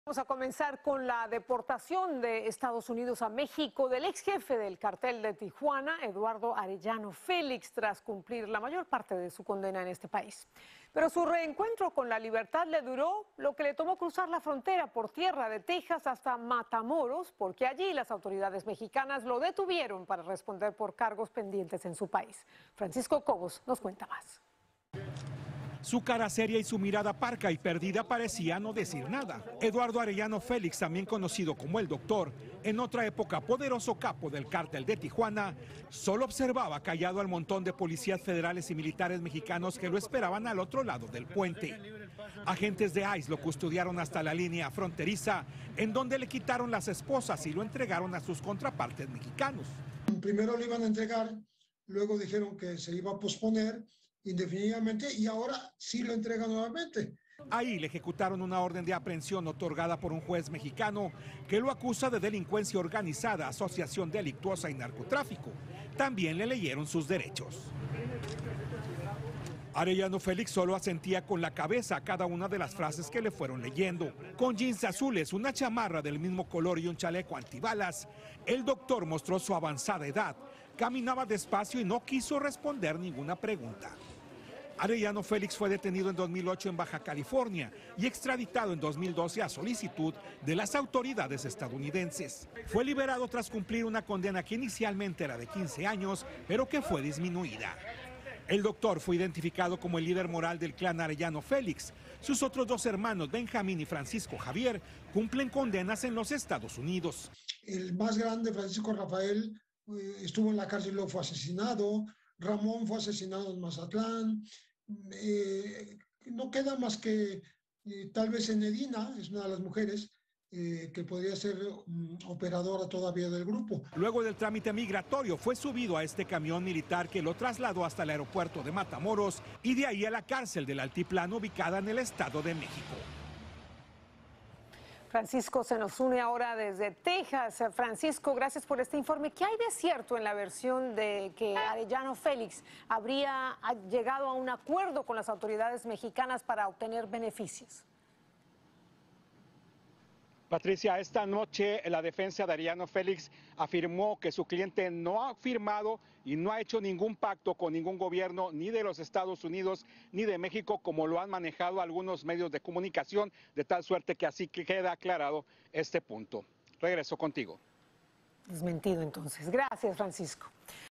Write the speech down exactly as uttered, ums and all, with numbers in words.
Vamos a comenzar con la deportación de Estados Unidos a México del ex jefe del cartel de Tijuana, Eduardo Arellano Félix, tras cumplir la mayor parte de su condena en este país. Pero su reencuentro con la libertad le duró lo que le tomó cruzar la frontera por tierra de Texas hasta Matamoros, porque allí las autoridades mexicanas lo detuvieron para responder por cargos pendientes en su país. Francisco Cobos nos cuenta más. Su cara seria y su mirada parca y perdida parecía no decir nada. Eduardo Arellano Félix, también conocido como el Doctor, en otra época poderoso capo del cártel de Tijuana, solo observaba callado al montón de policías federales y militares mexicanos que lo esperaban al otro lado del puente. Agentes de ICE lo custodiaron hasta la línea fronteriza, en donde le quitaron las esposas y lo entregaron a sus contrapartes mexicanos. Primero lo iban a entregar, luego dijeron que se iba a posponer indefinidamente y ahora sí lo entregan nuevamente. Ahí le ejecutaron una orden de aprehensión otorgada por un juez mexicano que lo acusa de delincuencia organizada, asociación delictuosa y narcotráfico. También le leyeron sus derechos. Arellano Félix solo asentía con la cabeza a cada una de las frases que le fueron leyendo. Con jeans azules, una chamarra del mismo color y un chaleco antibalas, el doctor mostró su avanzada edad. Caminaba despacio y no quiso responder ninguna pregunta. Arellano Félix fue detenido en dos mil ocho en Baja California y extraditado en dos mil doce a solicitud de las autoridades estadounidenses. Fue liberado tras cumplir una condena que inicialmente era de quince años, pero que fue disminuida. El doctor fue identificado como el líder moral del clan Arellano Félix. Sus otros dos hermanos, Benjamín y Francisco Javier, cumplen condenas en los Estados Unidos. El más grande, Francisco Rafael, estuvo en la cárcel y luego fue asesinado. Ramón fue asesinado en Mazatlán. Eh, no queda más que eh, tal vez Enedina, es una de las mujeres eh, que podría ser um, operadora todavía del grupo. Luego del trámite migratorio fue subido a este camión militar que lo trasladó hasta el aeropuerto de Matamoros y de ahí a la cárcel del Altiplano ubicada en el Estado de México. Francisco se nos une ahora desde Texas. Francisco, gracias por este informe. ¿Qué hay de cierto en la versión de que Arellano Félix habría llegado a un acuerdo con las autoridades mexicanas para obtener beneficios? Patricia, esta noche la defensa de Arellano Félix afirmó que su cliente no ha firmado y no ha hecho ningún pacto con ningún gobierno, ni de los Estados Unidos ni de México, como lo han manejado algunos medios de comunicación, de tal suerte que así queda aclarado este punto. Regreso contigo. Desmentido entonces. Gracias, Francisco.